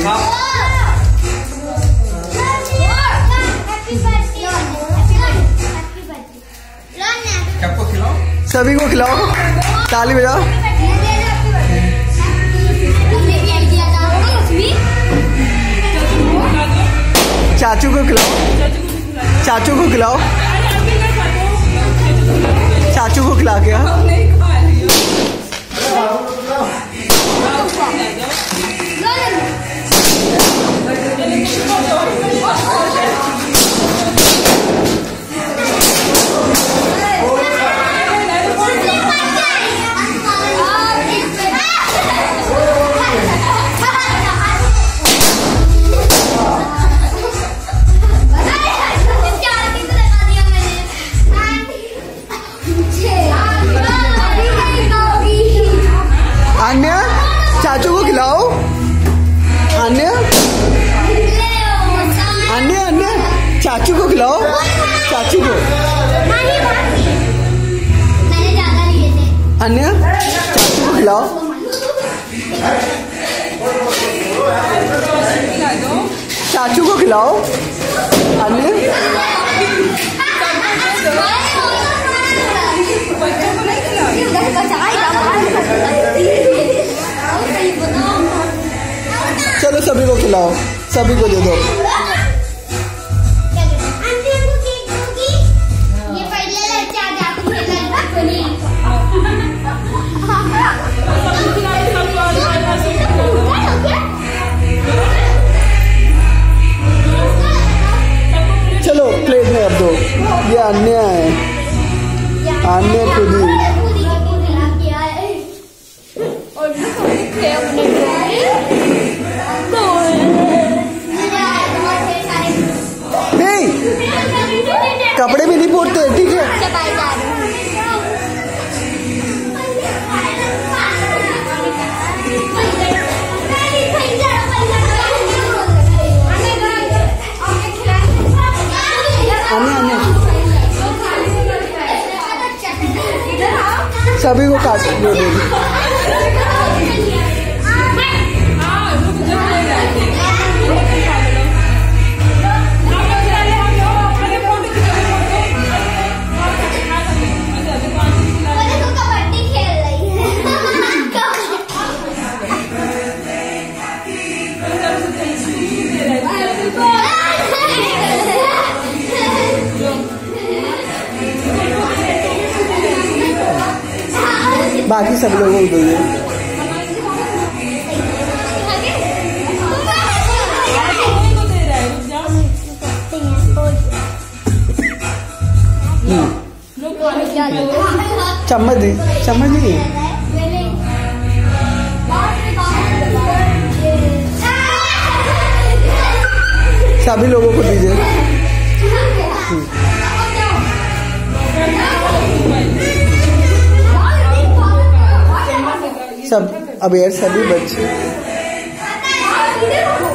सबको खिलाओ, सभी को खिलाओ, ताली बजाओ। चाचू को खिलाओ, चाचू को खिलाओ, चाचू को खिला के। अन्य चाचू को खिलाओ, अन्य अन्य अन्य चाचू को खिलाओ, चाचू को। अन्य चाचू को खिलाओ, चाचू को खिलाओ। अन्य चलो सभी को खिलाओ, सभी को दे दो। चलो प्लेट में अब दो। ये अन्य है, अन्य खुद ही। कपड़े भी नहीं पोंछते, ठीक है। सभी को काट दो। बाकी सब लोगों को दो। चम्मच दी, चम्मच दी। सभी लोगों को दीजिए। सब अब यार सभी बच्चे